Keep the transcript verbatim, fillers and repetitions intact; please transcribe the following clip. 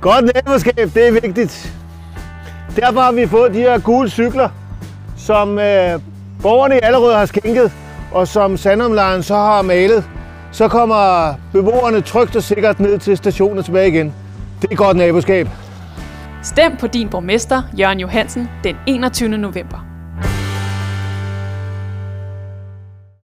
Godt naboskab, det er vigtigt. Derfor har vi fået de her gule cykler, som øh, borgerne i Allerød har skænket, og som Sandomlejren så har malet. Så kommer beboerne trygt og sikkert ned til stationen og tilbage igen. Det er godt naboskab. Stem på din borgmester, Jørgen Johansen, den enogtyvende november.